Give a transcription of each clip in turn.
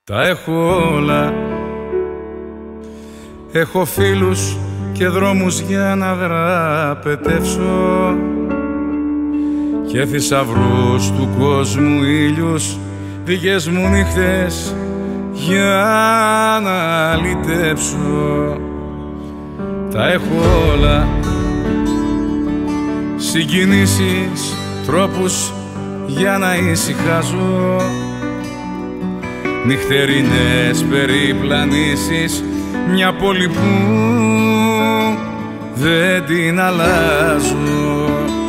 Τα έχω όλα. Έχω φίλους και δρόμους για να δραπετεύσω και θησαυρούς του κόσμου ήλιους, δικές μου νύχτες για να λυτέψω. Τα έχω όλα. Συγκινήσεις, τρόπους για να ησυχάζω, νυχτερινές περιπλανήσεις, μια πόλη που δεν την αλλάζω.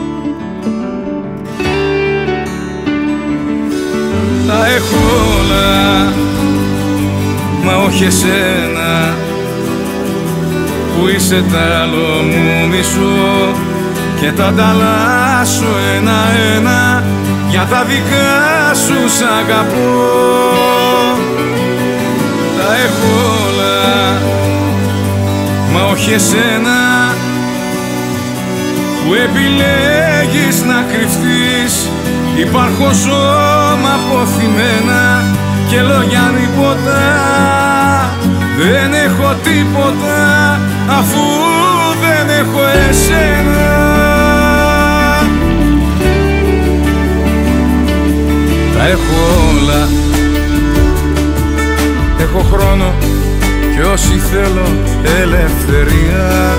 Τα έχω όλα, μα όχι εσένα που είσαι τ' άλλο μου μισό και τα ανταλλάσσω ένα-ένα, για τα δικά σου σ' αγαπώ. Τα έχω όλα, μα όχι εσένα που επιλέγεις να κρυφτείς. Υπάρχω σώμα αποθυμένα και λόγια ανίποτα, δεν έχω τίποτα αφού δεν έχω εσένα. Τα έχω όλα. Έχω χρόνο κι όσοι θέλω ελευθερία,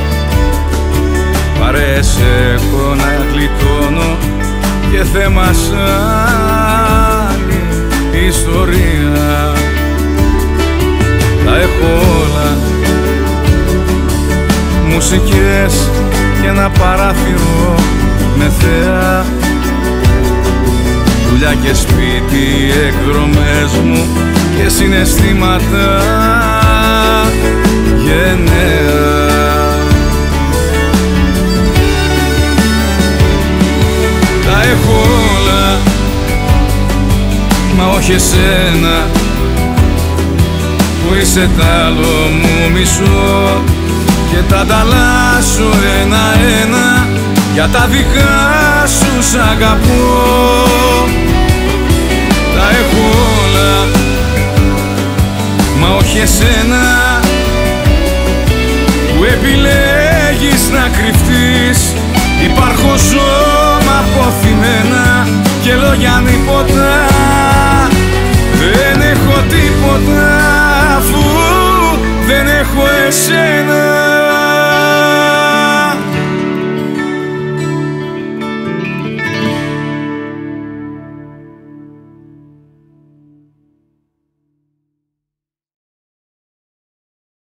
παρέες έχω να γλιτώνω και θέμα σ' άλλη ιστορία. Τα έχω όλα. Μουσικές και ένα παράθυρο με θέα, δουλειά και σπίτι, εκδρομές μου και συναισθήματα γενναία. Τα έχω όλα, μα όχι εσένα που είσαι τ' άλλο μου μισό και τα ανταλλάσσω ένα-ένα, για τα δικά σου σ' αγαπώ. Τα έχω όλα, μα όχι εσένα που επιλέγεις να κρυφτείς. Υπάρχω σώμα αποθυμένα και λόγια ανίποτα, δεν έχω τίποτα αφού δεν έχω εσένα.